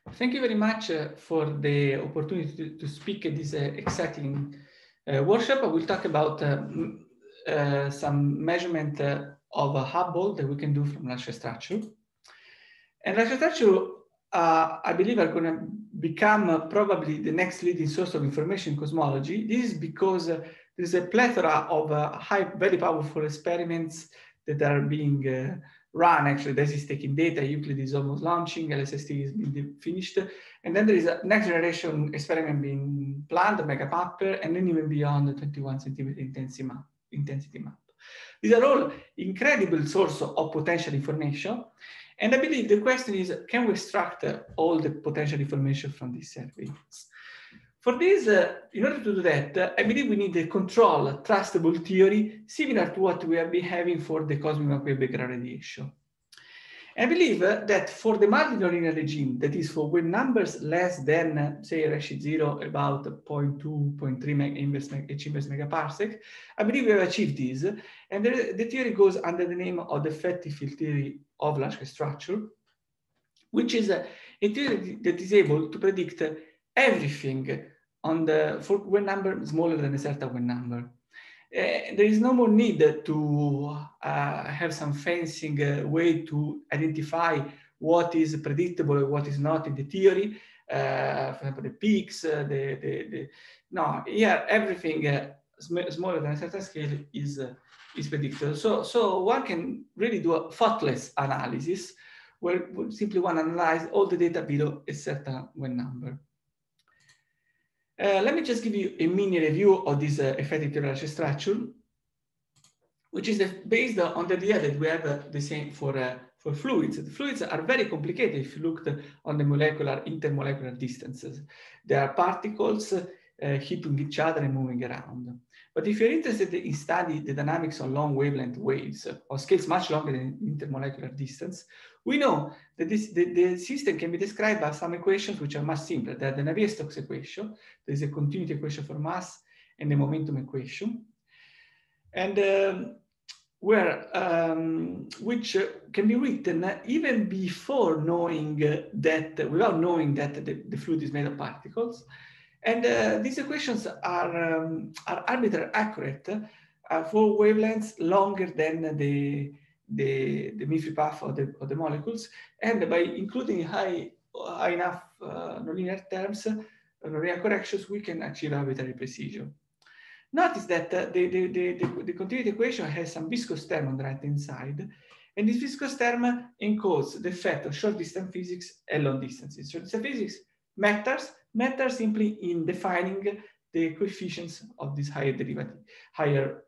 Thank you very much for the opportunity to speak at this exciting workshop. I will talk about some measurement of a Hubble that we can do from large structure. And large structure, I believe, are going to become probably the next leading source of information in cosmology. This is because there's a plethora of very powerful experiments that are being run. Actually, this is taking data. Euclid is almost launching. LSST is being finished. And then there is a next generation experiment being planned, Megapapper, and then even beyond the 21 centimeter intensity map. These are all incredible sources of potential information. And I believe the question is, can we extract all the potential information from these surveys? For this, in order to do that, I believe we need a controlled, trustable theory similar to what we have been having for the cosmic microwave background radiation. I believe that for the multilinear regime, that is for when numbers less than, say, Rashi 0, about 0.2, 0.3 H inverse megaparsec, I believe we have achieved this. And the theory goes under the name of the effective field theory of large structure, which is a theory that is able to predict everything for when number smaller than a certain when number. There is no more need to have some fancy way to identify what is predictable and what is not in the theory. For example, the peaks, no, here everything smaller than a certain scale is predictable. So one can really do a thoughtless analysis where we simply want to analyze all the data below a certain when number. Let me just give you a mini review of this effective large structure, which is based on the idea that we have the same for fluids. The fluids are very complicated if you looked on the intermolecular distances. There are particles hitting each other and moving around. But if you're interested in studying the dynamics of long wavelength waves or scales much longer than intermolecular distance, we know that the system can be described by some equations which are much simpler. They're the Navier-Stokes equation. There's a continuity equation for mass and the momentum equation. And which can be written even before knowing that, without knowing that the fluid is made of particles. And these equations are arbitrarily accurate for wavelengths longer than the mean-free path of the molecules. And by including high enough nonlinear terms, nonlinear corrections, we can achieve arbitrary precision. Notice that the continuity equation has some viscous term on the right-hand side. And this viscous term encodes the effect of short-distance physics and long distances. Short-distance physics matters simply in defining the coefficients of this higher derivative, higher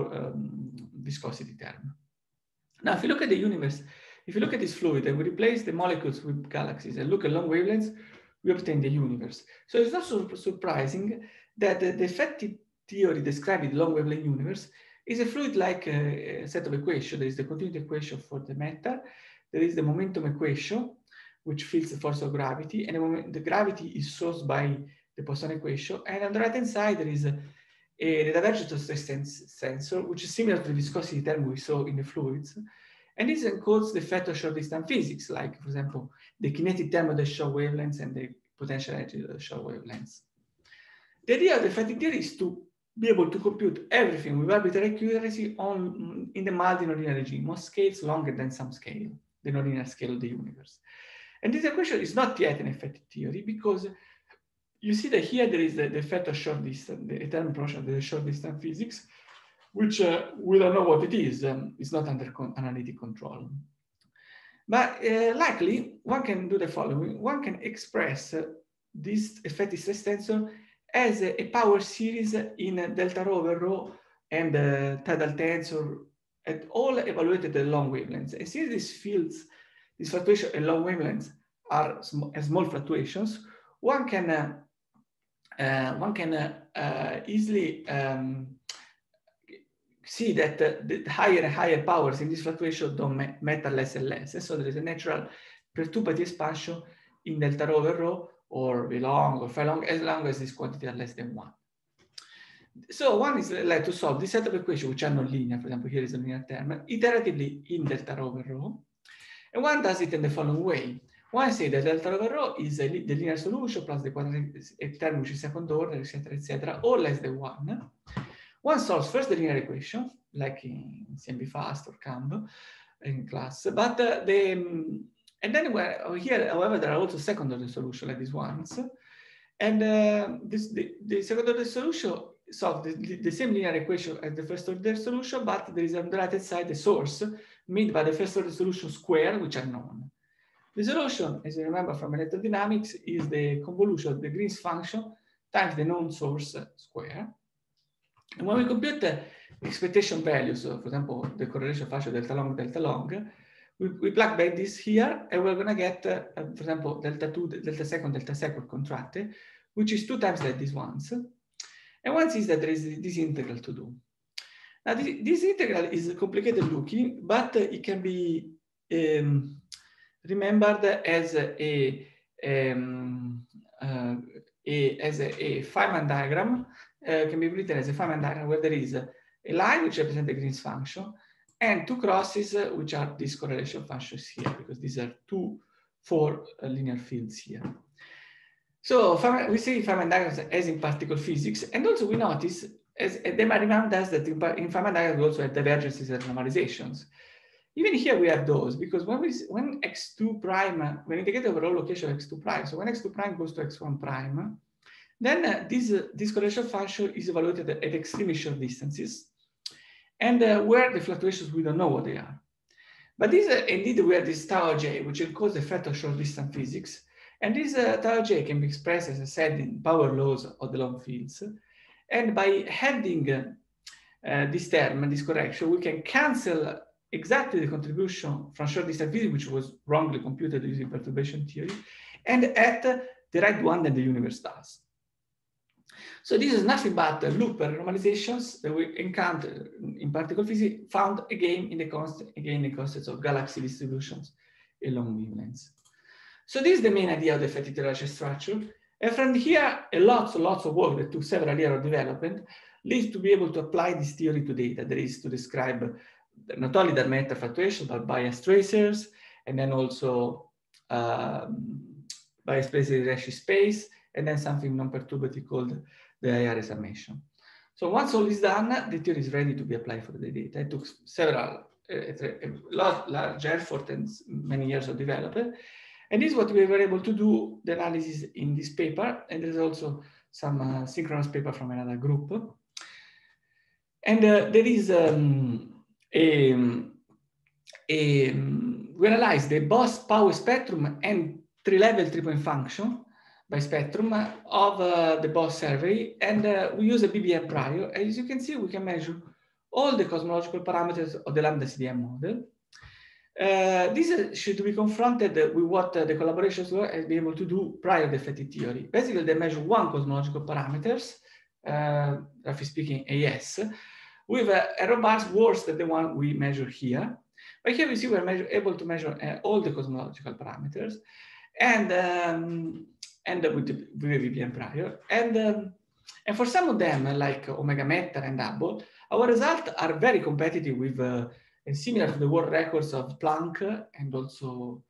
viscosity term. Now, if you look at the universe, if you look at this fluid and we replace the molecules with galaxies and look at long wavelengths, we obtain the universe. So it's not so surprising that the effective theory describing the long wavelength universe is a fluid-like set of equations. There is the continuity equation for the matter. There is the momentum equation, which feels the force of gravity, and the gravity is sourced by the Poisson equation. And on the right-hand side, there is the divergence of stress tensor, which is similar to the viscosity term we saw in the fluids. And this encodes the effect of short-distance physics, like, for example, the kinetic term of the short wavelengths and the potential energy of the short wavelengths. The idea of the effective theory is to be able to compute everything with arbitrary accuracy in the multi-nonlinear regime, on scales longer than some scale, the nonlinear scale of the universe. And this equation is not yet an effective theory because you see that here there is the effect of short distance, the eternal portion of the short distance physics, which we don't know what it is. It's not under analytic control. But likely, one can do the following. One can express this effective stress tensor as a power series in delta rho over rho and tidal tensor, at all evaluated at long wavelengths. And since these fields, these fluctuations at long wavelengths are small fluctuations, one can easily see that the higher and higher powers in this fluctuation don't matter less and less. And so there is a natural perturbation expansion in delta rho over rho, or V long or phi long, as long as this quantity are less than 1. So one is like to solve this set of equations, which are non-linear. For example, here is a linear term, iteratively in delta rho over rho. And one does it in the following way. One say that delta over rho is the linear solution plus the quadratic term which is second order, etc., or less than 1. One solves first the linear equation, like in CMB-Fast or CAMB in class, but and then here, however, there are also second order solutions like these ones. And the second order solution solves the same linear equation as the first order solution, but there is on the right hand side the source made by the first order solution square, which are known. The solution, as you remember from electrodynamics, is the convolution of the Green's function times the known source square. And when we compute the expectation values, for example, the correlation factor delta long, we plug back this here, and we're going to get, for example, delta 2, delta second contracted, which is 2 times like these ones. And one sees that there is this integral to do. Now, this integral is complicated looking, but it can be remembered as a Feynman diagram. Can be written as a Feynman diagram where there is a line which represents the Green's function and 2 crosses which are these correlation functions here, because these are 4 linear fields here. So we see Feynman diagrams as in particle physics, and also we notice, as they might remind us that in Feynman diagrams we also have divergences and normalizations. Even here we have those, because when x2 prime, when we integrate the overall location of x2 prime, so when x2 prime goes to x1 prime, then this correlation function is evaluated at extremely short distances, and where the fluctuations, we don't know what they are. But this indeed we have this tau j, which encodes the effect of short distance physics, and this tau j can be expressed, as I said, in power laws of the long fields. And by adding this term, this correction, we can cancel exactly the contribution from short distance physics, which was wrongly computed using perturbation theory, and at the right one that the universe does. So this is nothing but Looper normalizations that we encounter in particle physics, found again in the constants of galaxy distributions along wavelengths. So this is the main idea of the effective Dirac structure. And from here, lots of work that took several years of development leads to be able to apply this theory to data. That is to describe not only the matter fluctuation, but bias tracers, and then also bias tracers in Dirac space, and then something non-perturbative called the IR summation. So once all is done, the theory is ready to be applied for the data. It took several, large effort and many years of development. And this is what we were able to do, the analysis in this paper. And there's also some synchronous paper from another group. And there is we analyzed the Bose power spectrum and 3-level 3-point function by spectrum of the Bose survey, and we use a BBM prior. As you can see, we can measure all the cosmological parameters of the lambda CDM model. This should be confronted with what the collaborations were and be able to do prior to the effective theory. Basically, they measure one cosmological parameters, roughly speaking, AS, with error bars worse than the one we measure here. But here we see we're able to measure all the cosmological parameters, and with the BBM prior. And for some of them, like Omega Matter and Hubble, our results are very competitive with and similar to the world records of Planck, and also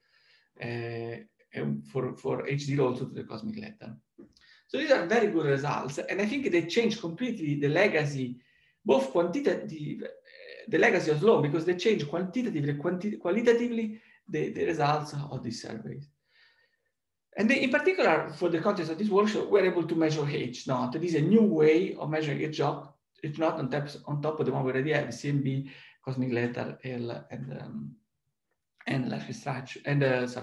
for H0 also to the cosmic letter. So these are very good results, and I think they change completely the legacy, both quantitative, the legacy of Sloan, because they change quantitatively and qualitatively the results of these surveys. And in particular, for the context of this workshop, we're able to measure H0. This is a new way of measuring H0 on top of the one we already have, CMB, cosmic letter, L, and large structure, and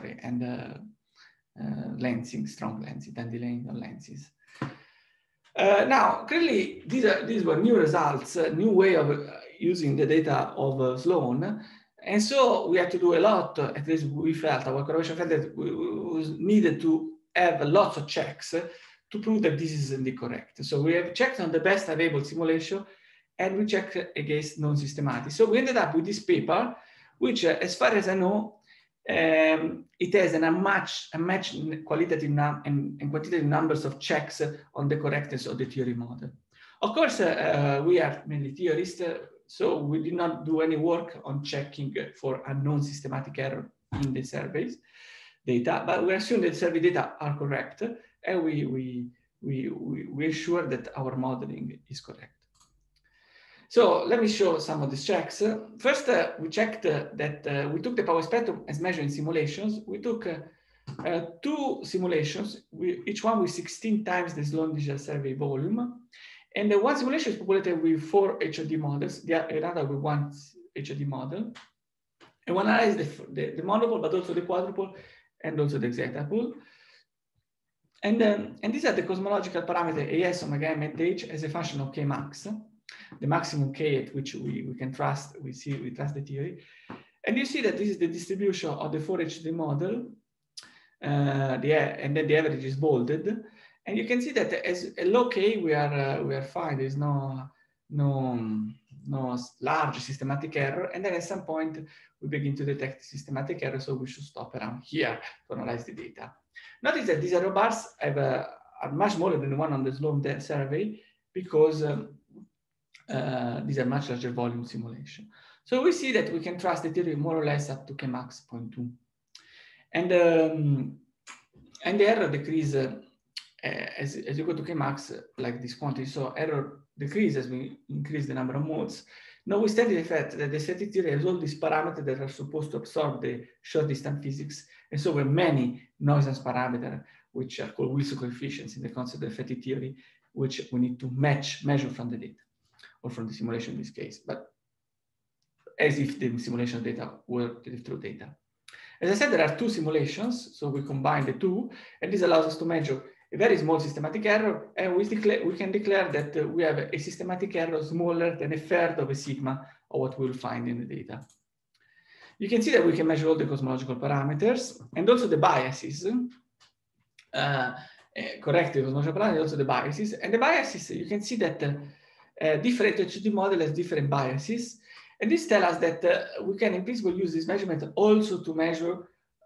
lensing, strong lensing, and delaying of lenses. Now, clearly, these were new results, a new way of using the data of Sloan. And so we had to do a lot, at least we felt, our collaboration felt that we needed to have lots of checks to prove that this is indeed correct. So we have checked on the best available simulation, and we checked against non-systematic. So we ended up with this paper, which, as far as I know, it has an unmatched qualitative and quantitative numbers of checks on the correctness of the theory model. Of course, we are mainly theorists, so we did not do any work on checking for unknown systematic error in the surveys. data, but we assume that survey data are correct, and we ensure that our modeling is correct. So let me show some of these checks. First, we checked that we took the power spectrum as measured in simulations. We took 2 simulations, each one with 16 times the Sloan digital survey volume. And one simulation is populated with 4 HOD models, another with 1 HOD model. And one analyzes the monopole, but also the quadrupole, and also the hexapole. And these are the cosmological parameter AS, omega m, and H as a function of K max, the maximum K at which we can trust, we trust the theory. And you see that this is the distribution of the 4 HOD model, and then the average is bolded. And you can see that as a low K, we are fine. There's no large systematic error. And then at some point, we begin to detect systematic error. So we should stop around here to analyze the data. Notice that these error bars are much smaller than the one on the Sloan survey because these are much larger volume simulation. So we see that we can trust the theory more or less up to Kmax 0.2. And the error decrease as you go to Kmax, like this quantity. So error decrease as we increase the number of modes. Notwithstanding the fact that the static theory has all these parameters that are supposed to absorb the short distance physics. And so there are many noisance parameters, which are called Wilson coefficients in the concept of effective theory, which we need to measure from the data, or from the simulation in this case, but as if the simulation data were the true data. As I said, there are 2 simulations, so we combine the 2, and this allows us to measure a very small systematic error, and we can declare that we have a systematic error smaller than 1/3 of a sigma of what we'll find in the data. You can see that we can measure all the cosmological parameters and also the biases, correct the cosmological parameters, also the biases. And the biases, you can see that different HOD model has different biases. And this tells us that we can in principle use this measurement also to measure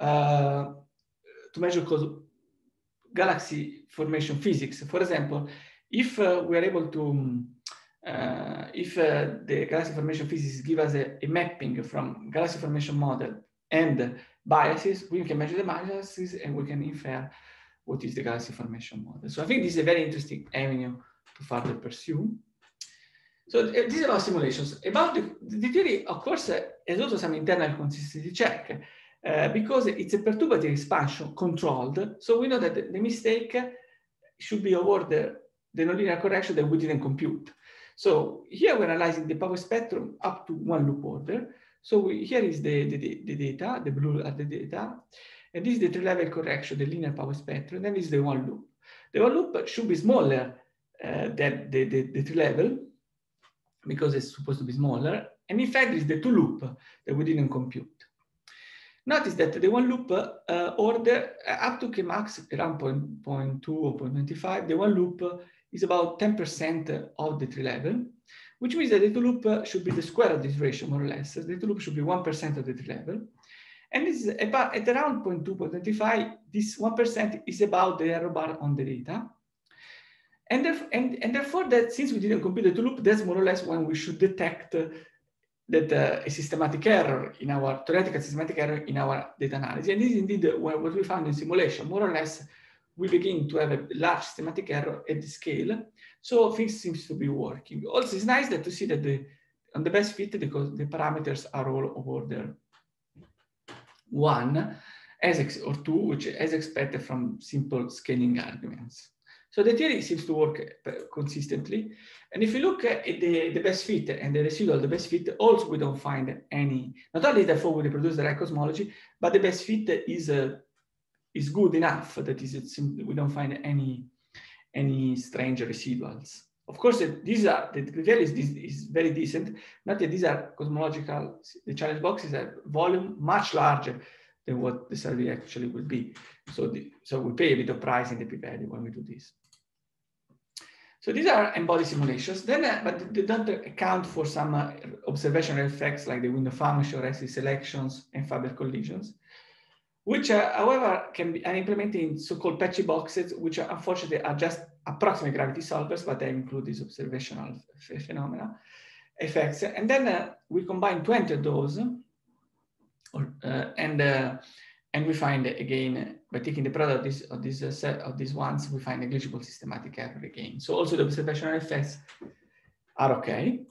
galaxy formation physics. For example, if we are able to, if the galaxy formation physics give us a mapping from galaxy formation model and biases, we can measure the biases and we can infer what is the galaxy formation model. So I think this is a very interesting avenue to further pursue. So this is about simulations. About the theory, of course, has also some internal consistency check. Because it's a perturbative expansion controlled, so we know that the mistake should be over the nonlinear correction that we didn't compute. So here we're analyzing the power spectrum up to 1 loop order. So here is the data, the blue are the data, and this is the 3-level correction, the linear power spectrum, and then this is the 1 loop. The 1 loop should be smaller than the 3-level because it's supposed to be smaller, and in fact it's the 2 loop that we didn't compute. Notice that the 1 loop order up to Kmax around 0.2 or 0.25, the 1 loop is about 10% of the 3-level, which means that the 2 loop should be the square of this ratio, more or less. The 2 loop should be 1% of the 3-level. And this is about at around 0.2, 0.25, this 1% is about the error bar on the data. And therefore, that since we didn't compute the 2 loop, that's more or less when we should detect that a systematic error in our theoretical systematic error in our data analysis. And this is indeed what we found in simulation. More or less, we begin to have a large systematic error at the scale. So things seems to be working. Also, it's nice to see that on the best fit, because the parameters are all of order 1 or 2, which as expected from simple scaling arguments. So the theory seems to work consistently. And if you look at the best fit and the residual, the best fit, also we don't find any, not only therefore we reproduce the right cosmology, but the best fit is good enough that we don't find any strange residuals. Of course, these are, the theory is very decent. Not that these are cosmological, the challenge boxes are volume much larger than what the survey actually will be. So we pay a bit of price in the p-value when we do this. So these are embodied simulations, but they don't account for some observational effects like the window function, resting selections, and fiber collisions, which, however, are implemented in so-called patchy boxes, which unfortunately are just approximate gravity solvers, but they include these observational phenomena effects. And then we combine 20 of those, and and we find again, by taking the product of this set of these ones, we find negligible systematic error again. So also the observational effects are okay.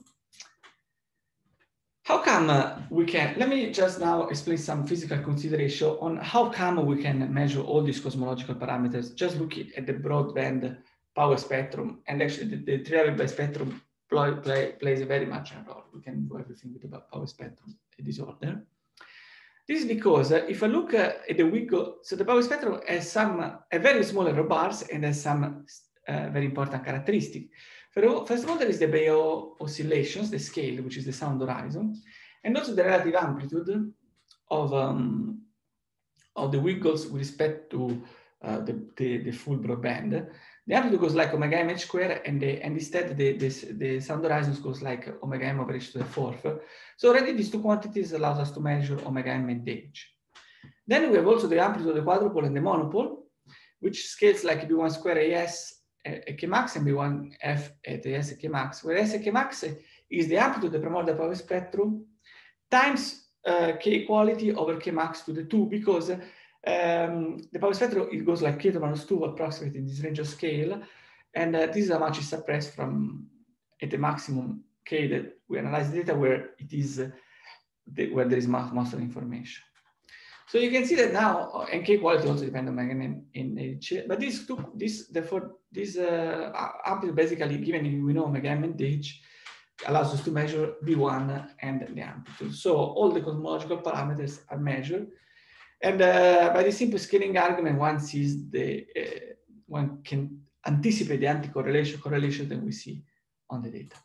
How come we can, let me just now explain some physical consideration on how come we can measure all these cosmological parameters, just looking at the broadband power spectrum. And actually the triable spectrum plays a very much a role. We can do everything with the power spectrum disorder. This is because if I look at the wiggle, so the power spectrum has a very small error bars and has some very important characteristic. First of all, there is the Bayes oscillations, the scale, which is the sound horizon, and also the relative amplitude of the wiggles with respect to the full broadband. The amplitude goes like omega m h square, and instead the sound horizon goes like omega m over h to the fourth. So already these two quantities allows us to measure omega m and h. Then we have also the amplitude of the quadrupole and the monopole, which scales like B1 square AS at K max and B1 F at AS at K max, where S at K max is the amplitude of the primordial power spectrum times K quality over K max to the 2, because the power spectrum, it goes like K to minus 2 approximately in this range of scale. And this is how much is suppressed from at the maximum K that we analyze the data where it is, where there is most of the information. So you can see that now, and K quality also depends on omega in H, but therefore this amplitude basically, given we know omega m and H, allows us to measure B1 and the amplitude. So all the cosmological parameters are measured. And by the simple scaling argument, one sees one can anticipate the anti-correlation that we see on the data.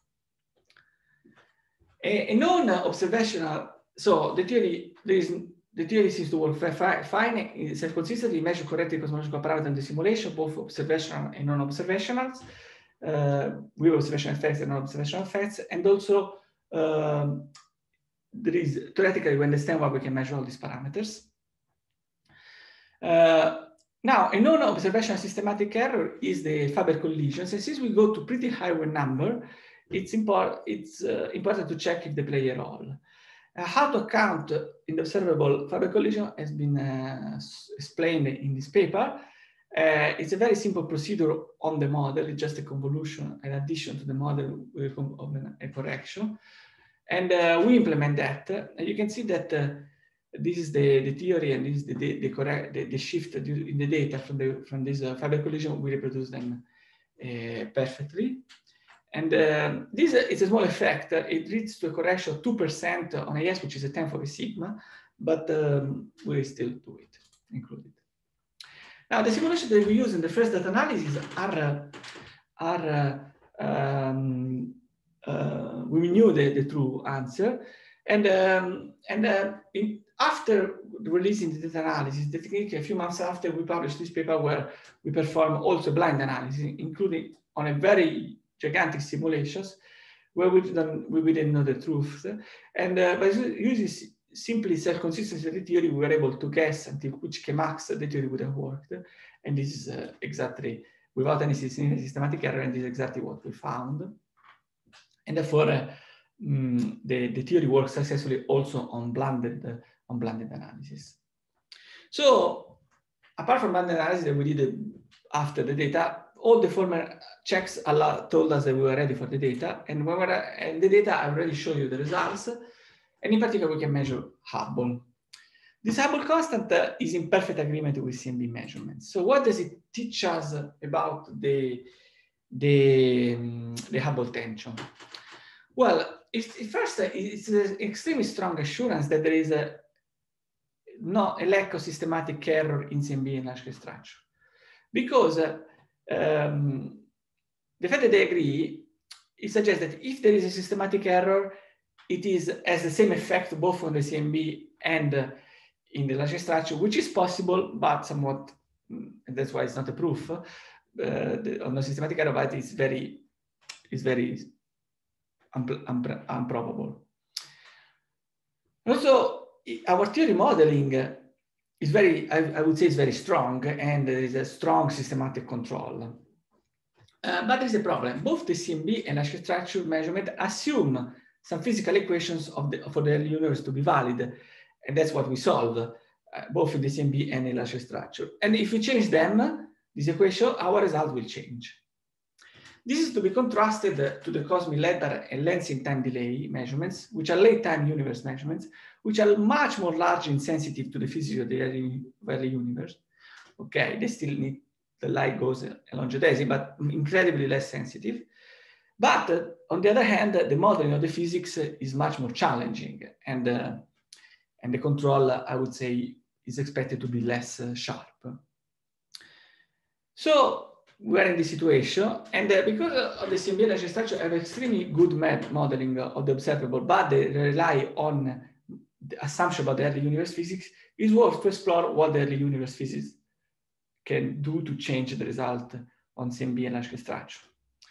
A non-observational, so the theory seems to work fine. It's self-consistently measure correctly cosmological parameters in the simulation, both observational and non-observationals, with observational effects and non-observational effects. And also, there is, theoretically, we understand why we can measure all these parameters. Now, a non-observational systematic error is the Faber collisions. And since we go to pretty high number, it's important to check if they play a role. How to account in the observable Faber collision has been explained in this paper. It's a very simple procedure on the model. It's just a convolution, an addition to the model of a correction. And we implement that. And you can see that this is the theory, and this is the shift in the data from this Faber collision. We reproduce them perfectly. And this is a small effect. It leads to a correction of 2% on AS, which is a 10th of a sigma, but we still do it, include it. Now, the simulations that we use in the first data analysis we knew the true answer. And after releasing the data analysis, the technique, a few months after, we published this paper where we perform also blind analysis, including on a very gigantic simulations where we didn't know the truth. And by using simply self-consistency of the theory, we were able to guess until which K-max the theory would have worked. And this is exactly, without any systematic error, and this is exactly what we found. And therefore, the theory works successfully also on blended analysis. So, apart from blended analysis that we did after the data, all the former checks told us that we were ready for the data, and the data I already showed you the results, and in particular we can measure Hubble. This Hubble constant is in perfect agreement with CMB measurements. So what does it teach us about the Hubble tension? Well, first, it's an extremely strong assurance that there is a lack of systematic error in CMB and large-scale structure. Because the fact that they agree, it suggests that if there is a systematic error, it has the same effect both on the CMB and in the large structure, which is possible, but somewhat, and that's why it's not a proof on the systematic error, but it's very improbable. Also, our theory modeling is very, I would say, is very strong, and there is a strong systematic control. But there's a problem. Both the CMB and large structure measurement assume some physical equations for the universe to be valid, and that's what we solve both in the CMB and in large structure. And if we change them, this equation, our result will change. This is to be contrasted to the Cosmi-Ledder and Lensing time delay measurements, which are late time universe measurements, which are much more large and sensitive to the physics of the early universe. Okay, they still need, the light goes along geodesy, but incredibly less sensitive. But on the other hand, the modeling of the physics is much more challenging, and the control, I would say, is expected to be less sharp. So we're in this situation, and because of the CMB large structure have extremely good modeling of the observable, but they rely on the assumption about the early universe physics, it's worth to explore what the early universe physics can do to change the result on CMB and large structure.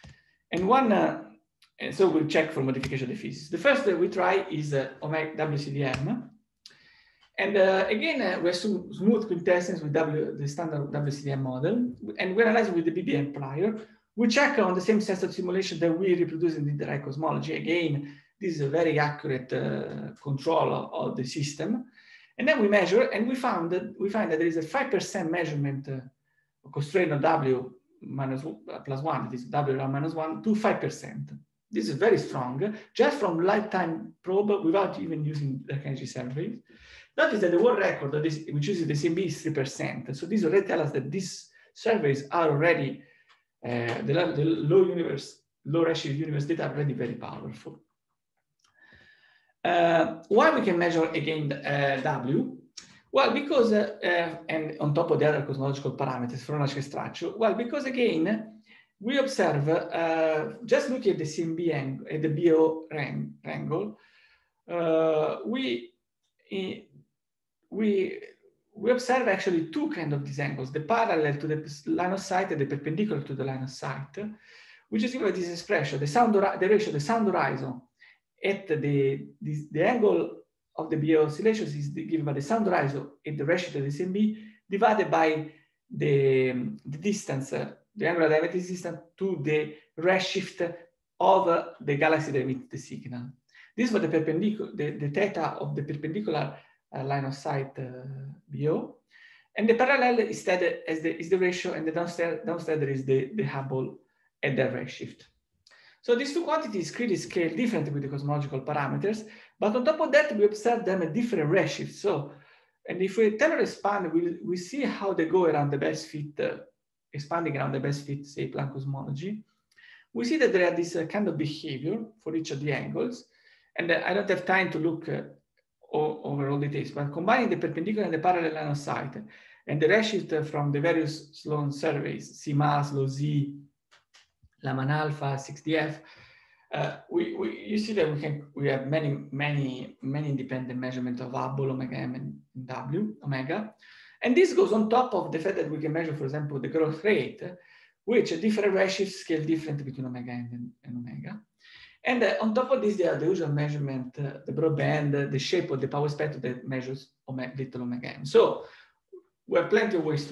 And so we'll check for modification of the physics. The first that we try is omega WCDM. And again, we assume smooth quintessence with the standard WCDM model, and we analyze it with the BBM prior. We check on the same set of simulation that we reproduce in the direct cosmology. Again, this is a very accurate control of the system. And then we measure, and we find that there is a 5% measurement constraint on W minus plus 1, that is W around minus 1 to 5%. This is very strong, just from lifetime probe without even using the energy surveys. Notice that the world record, which uses the CMB, is 3%. So this already tells us that these surveys are already, the low redshift universe data are already very powerful. Why we can measure again W? Well, because, and on top of the other cosmological parameters for large structure, well, because again, we observe, just looking at the CMB angle, at the BO angle, we observe actually two kinds of these angles, the parallel to the line of sight and the perpendicular to the line of sight, which is given by this expression, the ratio of the sound horizon at the angle of the BO oscillations is given by the sound horizon at the ratio to the CMB divided by the distance, the angular diametric distance to the redshift of the galaxy that emits the signal. This was the perpendicular, the theta of the perpendicular line of sight BO, and the parallel instead is the ratio, and the downstairs there is the Hubble at the redshift. So these two quantities clearly scale differently with the cosmological parameters, but on top of that, we observe them at different redshifts. So, and if we tell or expand, we see how they go around the best fit, expanding around the best fit, say, Planck cosmology. We see that there are this kind of behavior for each of the angles, and I don't have time to look over all details, but combining the perpendicular and the parallel line of sight and the redshift from the various Sloan surveys, CMAS, LOZ, Laman Alpha, 6DF, you see that we have many independent measurements of Hubble, omega M, and W, omega. And this goes on top of the fact that we can measure, for example, the growth rate, which at different redshifts scale differently between omega N and omega. And on top of this, there are the usual measurement, the broadband, the shape of the power spectrum that measures little omega M. So we have plenty of ways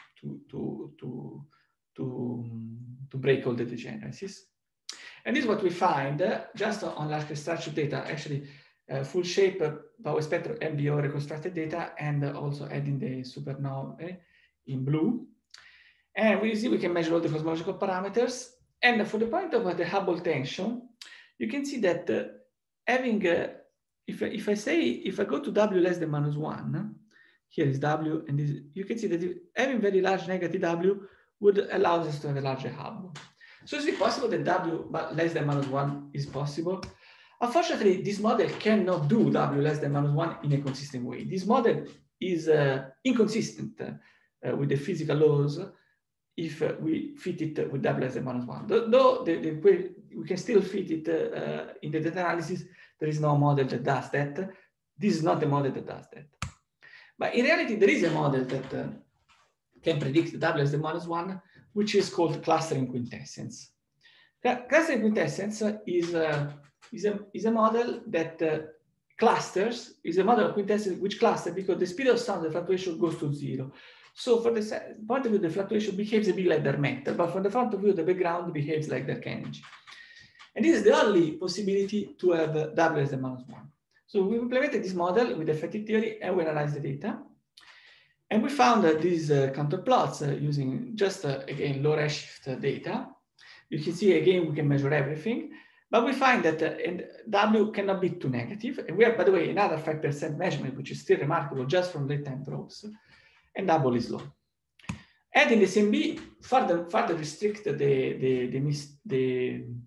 to break all the degeneracies. And this is what we find just on large structure data, actually full shape power spectrum MBO reconstructed data, and also adding the supernovae in blue. And we see we can measure all the cosmological parameters. And for the point of the Hubble tension, you can see that having, if I go to W less than minus 1, here is W, and this, you can see that having very large negative W would allow us to have a larger Hubble. So is it possible that W less than minus 1 is possible? Unfortunately, this model cannot do W less than minus 1 in a consistent way. This model is inconsistent with the physical laws if we fit it with W less than minus 1. Though we can still fit it in the data analysis, there is no model that does that. This is not the model that does that. But in reality, there is a model that can predict W less than minus 1, which is called clustering quintessence. Clustering quintessence is a model that clusters, is a model of quintessence which clusters because the speed of sound, the fluctuation goes to 0. So from the point of view, the fluctuation behaves a bit like dark matter, but from the point of view, the background behaves like dark energy. And this is the only possibility to have W less than minus 1. So we implemented this model with effective theory and we analyzed the data. And we found that these counterplots using just, again, low redshift data. You can see, again, we can measure everything, but we find that W cannot be too negative. And we have, by the way, another 5% measurement, which is still remarkable just from late time probes, and double is low. And in the CMB, further restrict the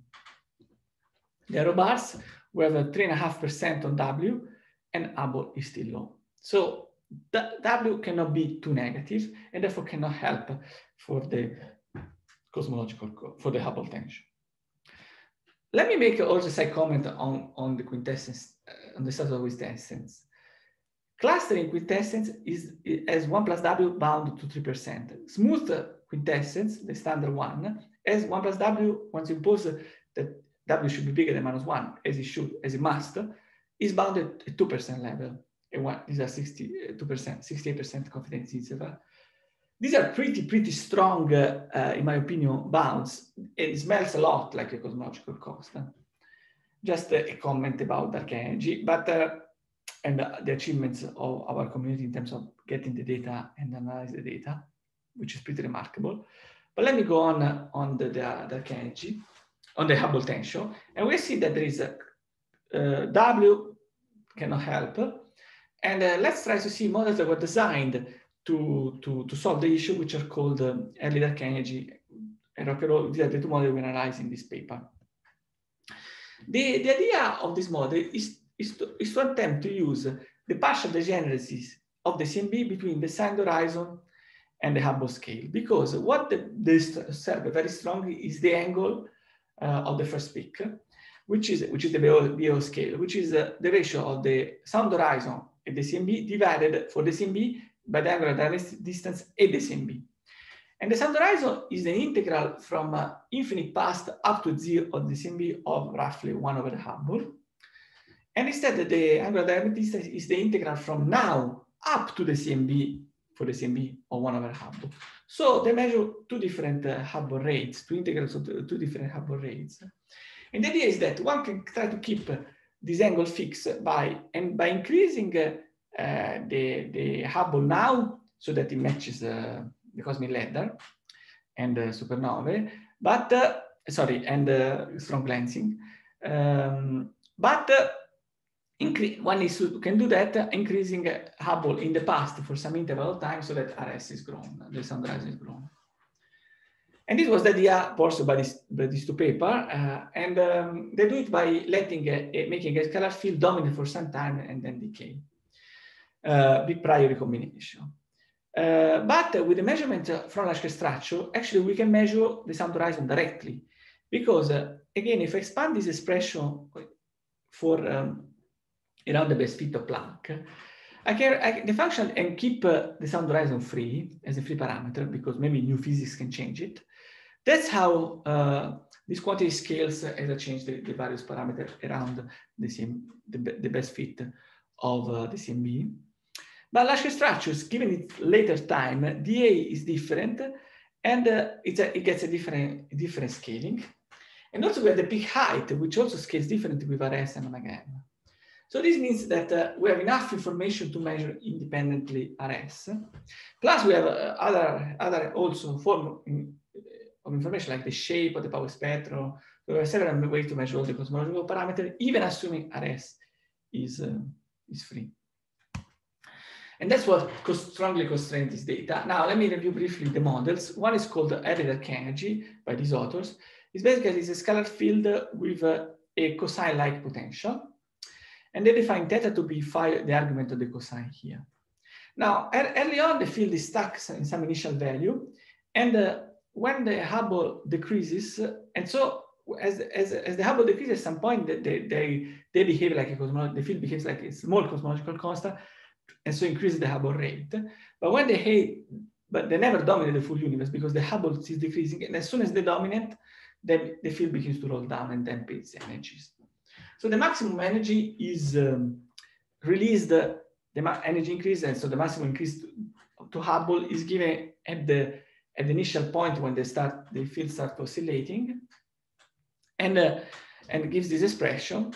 error bars. We have a 3.5% on W, and Hubble is still low. So W cannot be too negative, and therefore cannot help for the cosmological, for the Hubble tension. Let me make also a side comment on the quintessence, on the status of quintessence. Clustering quintessence has 1 plus W bound to 3%. Smooth quintessence, the standard one, has 1 plus W, once you impose that W should be bigger than -1, as it should, as it must, is bounded at 2% level. And these are 62%, 68% confidence interval. These are pretty strong, in my opinion, bounds. It smells a lot like a cosmological constant. Just a comment about dark energy, but and the achievements of our community in terms of getting the data and analyze the data, which is pretty remarkable. But let me go on the dark energy, on the Hubble tension, and we see that there is a W cannot help, and let's try to see models that were designed to solve the issue, which are called early dark energy and rock and roll. These are the two models we analyze in this paper. The idea of this model is to attempt to use the partial degeneracies of the CMB between the signed horizon and the Hubble scale, because what they observe very strongly is the angle of the first peak, which is the BO scale, which is the ratio of the sound horizon and the CMB divided for the CMB by the angular distance at the CMB. And the sound horizon is the integral from infinite past up to 0 of the CMB of roughly 1 over the Hubble. And instead, the angular diameter distance is the integral from now up to the CMB for the CMB of 1 over Hubble. So they measure two different Hubble rates, two integrals of two different Hubble rates. And the idea is that one can try to keep this angle fixed by increasing the Hubble now so that it matches the cosmic ladder and supernovae, but and strong glancing. One can do that, increasing Hubble in the past for some interval of time so that RS is grown, the sound horizon is grown. And this was the idea pursued by these two papers, and they do it by letting making a scalar field dominant for some time and then decay, big prior recombination. But with the measurement from large-scale structure, actually we can measure the sound horizon directly, because again, if I expand this expression for around the best fit of Planck, the function and keep the sound horizon free as a free parameter, because maybe new physics can change it. That's how this quantity scales as I change the various parameters around the best fit of the CMB. But large structures, given its later time, dA is different, and it gets a different scaling. And also we have the peak height, which also scales differently with RS and omega m. So this means that we have enough information to measure independently RS. Plus we have other also form of information like the shape of the power spectrum. So there are several ways to measure all the cosmological parameters, even assuming RS is free. And that's what strongly constrains this data. Now, let me review briefly the models. One is called early dark energy by these authors. It's basically a scalar field with a cosine-like potential. And they define theta to be phi, the argument of the cosine here. Now, early on, the field is stuck in some initial value. And when the Hubble decreases, and so as the Hubble decreases at some point, they behave like a cosmological, the field behaves like a small cosmological constant, and so increases the Hubble rate. But when they never dominate the full universe because the Hubble is decreasing, and as soon as they dominate, then the field begins to roll down and then its energies. So the maximum energy is released, the energy increase, and so the maximum increase to Hubble is given at the initial point when the field starts oscillating, and gives this expression,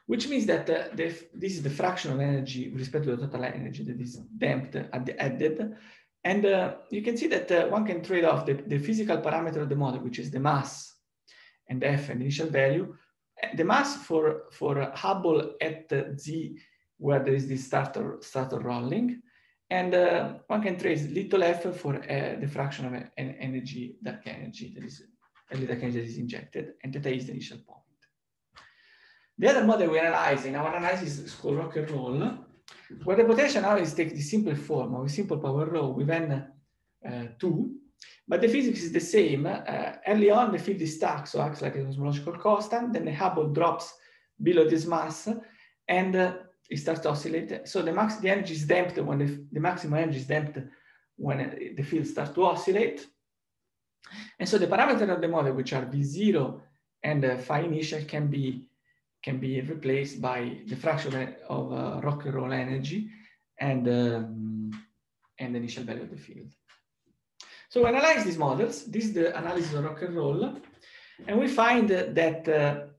which means that this is the fraction of energy with respect to the total energy that is damped at the added. And you can see that one can trade off the physical parameter of the model, which is the mass and F and initial value. The mass for Hubble at Z, where there is this starter rolling. And one can trace little f for the fraction of energy, dark energy that is early dark energy that is injected, and theta is the initial point. The other model we analyze in our analysis is called rock and roll, where the potential analysis takes the simple form of a simple power law with n2, but the physics is the same. Early on, the field is stuck, so acts like a cosmological constant. Then the Hubble drops below this mass, and it starts to oscillate. So the energy is damped when the maximum energy is damped when the field starts to oscillate. And so the parameters of the model, which are V0 and phi initial, can be replaced by the fraction of rock and roll energy and the initial value of the field. So we analyze these models. This is the analysis of rock and roll, and we find that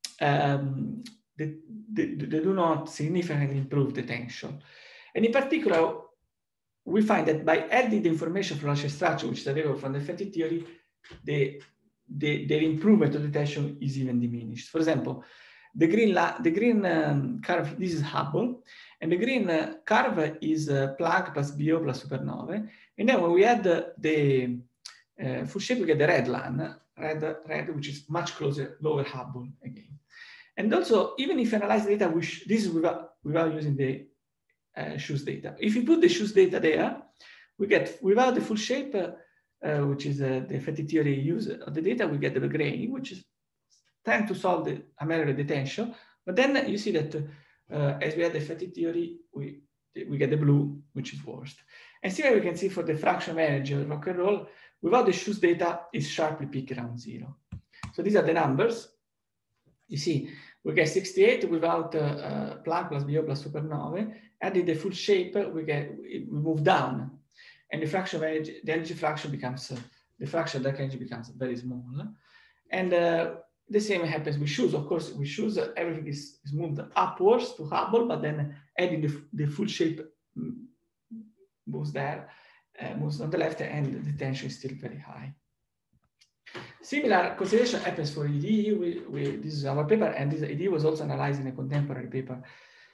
they do not significantly improve the tension. And in particular, we find that by adding the information from Laplace structure, which is available from the effective theory, the improvement of the tension is even diminished. For example, the green curve, this is Hubble, and the green curve is Planck plus BO plus supernovae. And then when we add the full shape, we get the red line, red, which is much closer, lower Hubble again. And also, even if you analyze the data, this is without using the Schuss data. If you put the Schuss data there, we get, without the full shape, which is the effective theory use of the data, we get the gray, which is tend to solve the ameliorate the tension. But then you see that as we had the effective theory, we get the blue, which is worst. And similarly, we can see for the fraction of energy of rock and roll, without the Schuss data, it's sharply peak around 0. So these are the numbers. You see, we get 68 without Planck plus BO plus supernovae. Adding the full shape, we move down, and the fraction of energy, the energy fraction becomes the fraction of dark energy becomes very small. And the same happens with Schuss. Of course, with Schuss, everything is moved upwards to Hubble, but then adding the full shape moves there, moves on the left, and the tension is still very high. Similar consideration happens for ED. This is our paper, and this ED was also analyzed in a contemporary paper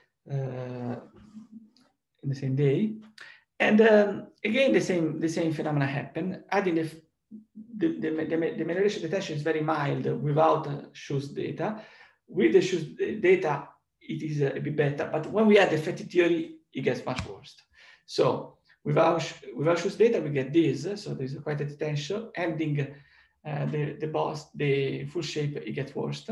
in the same day. And again, the same phenomena happen. Adding the melioration of the tension is very mild without Schuss data. With the Schuss data, it is a bit better. But when we add the effective theory, it gets much worse. So without Schuss data, we get this. So there's quite a tension. Ending the full shape, it gets worse.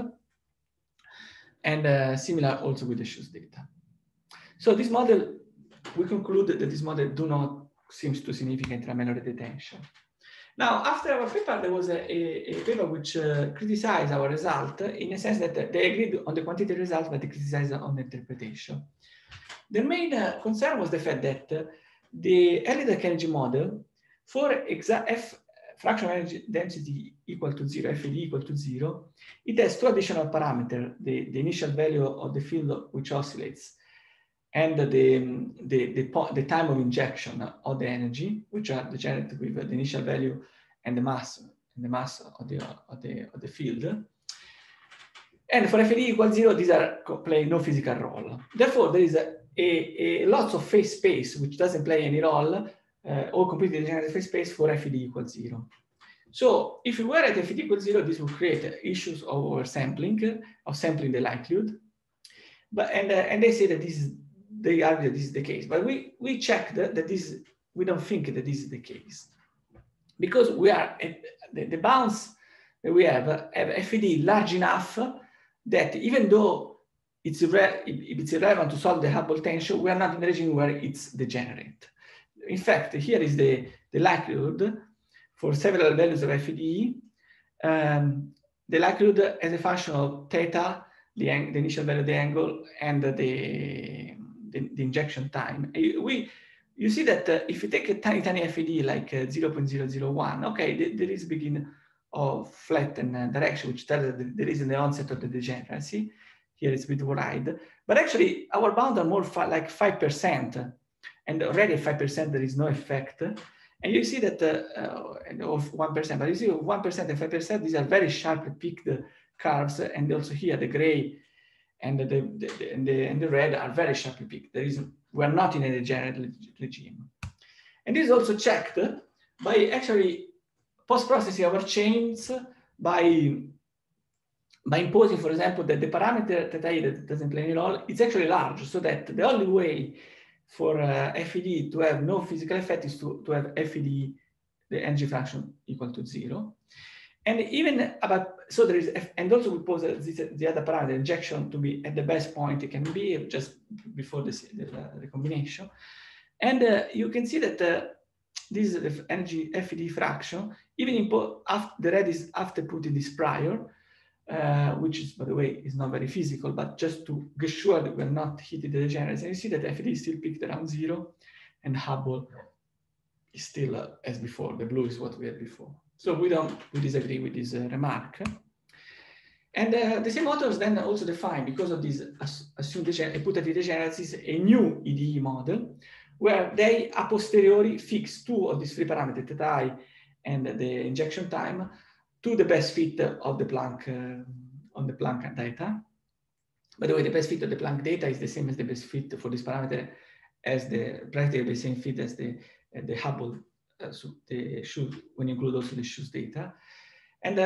And similar also with the Schuss data. So this model, we conclude that this model do not seem to significantly ameliorate the tension. Now, after our paper, there was a paper which criticized our result in a sense that they agreed on the quantitative result, but they criticized on the interpretation. The main concern was the fact that the early dark energy model, for F fraction of energy density equal to 0, FAD equal to 0, it has two additional parameters, the initial value of the field which oscillates, and the time of injection of the energy, which are degenerate with the initial value and the mass of the field. And for FAD equals 0, these play no physical role. Therefore, there is a lots of phase space which doesn't play any role, or completely degenerate phase space for FAD equals 0. So if we were at FAD equals 0, this would create issues of oversampling, of sampling the likelihood. But and they say that they argue that this is the case, but we checked that we don't think that this is the case, because we are the bounds that we have FAD large enough that even though it's irrelevant to solve the Hubble tension, we are not in the region where it's degenerate. In fact, here is the likelihood for several values of FAD. The likelihood as a function of theta, the initial value of the angle, and the injection time. You see that if you take a tiny FAD like 0.001, okay, there is begin of flattened direction, which tells that there is the onset of the degeneracy. here it's a bit wide, but actually our bounds are more like 5%, and already at 5% there is no effect. And you see that, of 1%, but you see 1% and 5%, these are very sharply peaked curves, and also here the gray and the red are very sharply peaked. We're not in a degenerate regime. And this is also checked by actually post-processing our chains by imposing, for example, that the parameter theta that doesn't play any role, it's actually large, so that the only way for FED to have no physical effect is to have FED, the energy fraction, equal to 0. And even about, so there is, and also we pose the other parameter, injection, to be at the best point it can be, just before the combination. And you can see that this is the energy FED fraction, even the red is after putting this prior, which is, by the way, is not very physical, but just to get sure that we're not hitting the degeneracy. And you see that FED is still peaked around 0, and Hubble is still as before. The blue is what we had before. So we disagree with this remark. And the same authors then also define, because of this assumed putative degeneracies, a new EDE model, where they a posteriori fix two of these three parameters, theta I and the injection time, to the best fit of the Planck on the Planck data. By the way, the best fit of the Planck data is the same as the best fit for this parameter, as practically the same fit as the Hubble, when you include also the shoes data. And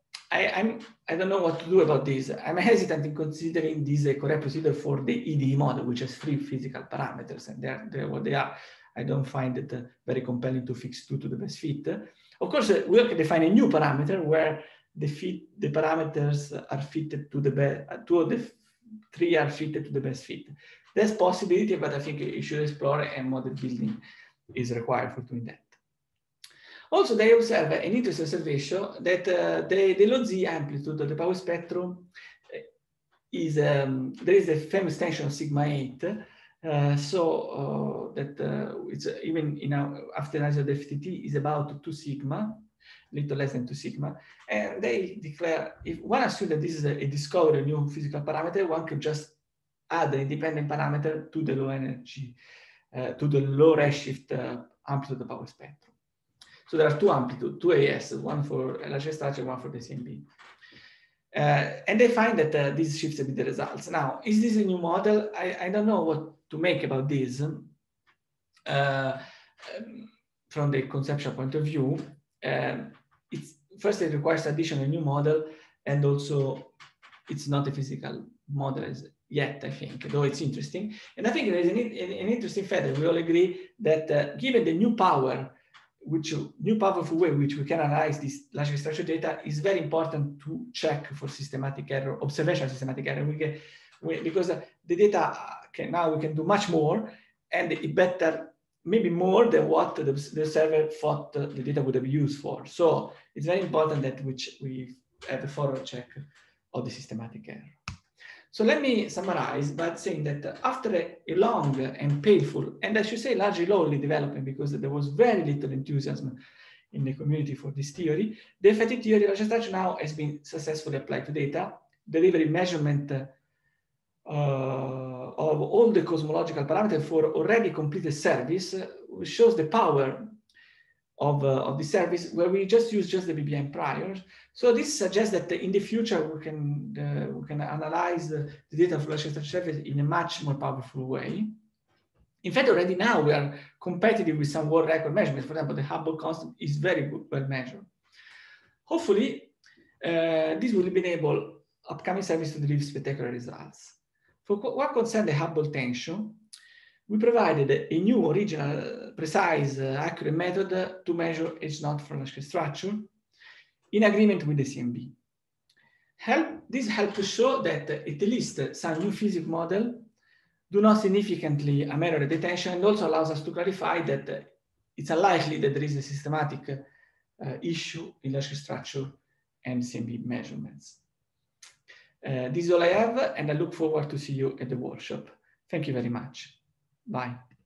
I don't know what to do about this. I'm hesitant in considering this a correct procedure for the EDE model, which has three physical parameters, and they're what they are. I don't find it very compelling to fix two to the best fit. Of course, we can define a new parameter where the parameters are fitted to the best, two of the three are fitted to the best fit. There's possibility, but I think you should explore, and model building is required for doing that. Also, they observe an interesting observation that the low Z amplitude of the power spectrum is, there is a famous tension of sigma 8, so that it's even after analysis of the FTT is about 2 sigma, little less than 2 sigma. And they declare, if one assumes that this is a discovery, a new physical parameter, one could just add an independent parameter to the low energy, to the low redshift amplitude of the power spectrum. So there are two amplitudes, two AS, one for LHS structure, one for the CMB. And they find that this shifts a bit the results. Now, is this a new model? I don't know what to make about this from the conceptual point of view. First, it requires additional new model, and also it's not a physical model as yet, I think, though it's interesting. And I think there is an interesting fact that we all agree that given the new power, new powerful way which we can analyze this large structure data, is very important to check for systematic error, observational systematic error. Because the data now we can do much more, and it better, maybe more than what the server thought the data would have used for. So it's very important that we have a thorough check of the systematic error. So let me summarize by saying that after a long and painful, and I should say largely lonely development, because there was very little enthusiasm in the community for this theory, the FIT theory of large structure now has been successfully applied to data, delivering measurement of all the cosmological parameters for already completed service, which shows the power of the service, where we just use the BBM priors. So this suggests that in the future we can analyze the data for large structure service in a much more powerful way. In fact, already now we are competitive with some world record measurements. For example, the Hubble constant is very well measured. Hopefully, this will enable upcoming service to deliver spectacular results. For what concerns the Hubble tension, we provided a new original, precise, accurate method to measure H0 for large structure in agreement with the CMB. This helped to show that at least some new physics model do not significantly ameliorate the tension, and also allows us to clarify that it's unlikely that there is a systematic issue in large structure and CMB measurements. This is all I have, and I look forward to see you at the workshop. Thank you very much. Bye.